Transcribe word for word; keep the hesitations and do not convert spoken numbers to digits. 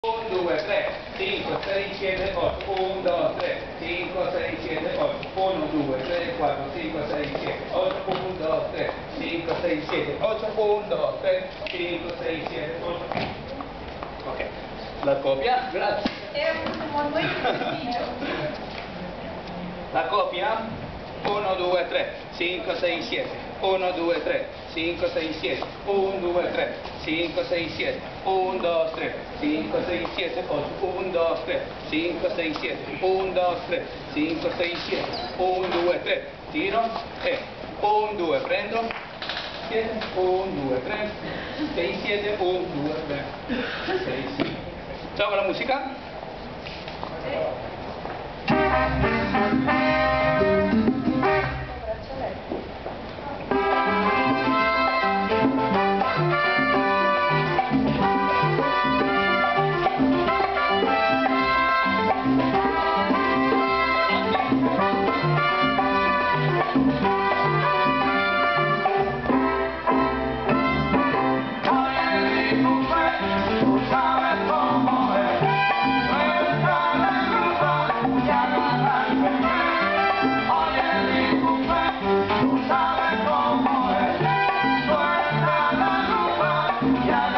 uno, due, tre, cinque, sei, sette, otto, uno, due, tre, cinque, sei, sette, otto, uno, due, tre, quattro, cinque, sei, sette, otto, uno, due, tre, cinque, sei, sette, otto, uno, due, tre, cinque, sei, sette, otto. Ok, la copia, grazie. È un muy sencillo. La copia, uno, due, tre, cinque, sei, sette, uno, due, tre, cinque, sei, sette, uno, due, tre, cinque, sei, sette, uno, due, tre, cinque, sei, sette, otto, uno, due, tre, cinque, sei, sette, uno, due, tre, cinque, sei, sette, uno, due, tre, tiro e uno, due, prendo, sette, uno, due, tre, sei, sette, uno, due, tre, sei, sette. Ciao con la musica. Yeah.